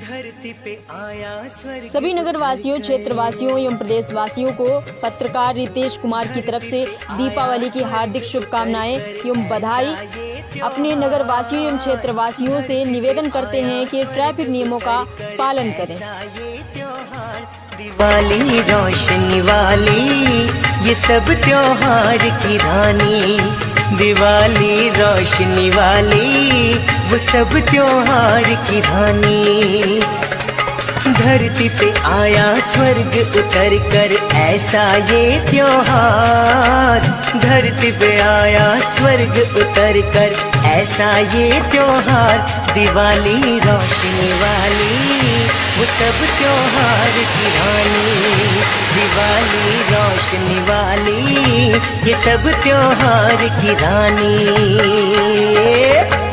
धरती पे आया स्वर्ग। सभी नगरवासियों, क्षेत्रवासियों एवं प्रदेशवासियों को पत्रकार रितेश कुमार की तरफ से दीपावली की हार्दिक शुभकामनाएं एवं बधाई। अपने नगरवासियों एवं क्षेत्रवासियों से निवेदन करते हैं कि ट्रैफिक नियमों का पालन करें। दिवाली रोशनी वाली ये सब त्योहार की रानी, दिवाली रोशनी वाली वो सब त्योहार की रानी। धरती पे आया स्वर्ग उतर कर ऐसा ये त्योहार, धरती पे आया स्वर्ग उतर कर ऐसा ये त्योहार। दिवाली रोशनी वाली वो सब त्योहार की रानी, दिवाली रोशनी वाली ये सब त्योहार की रानी।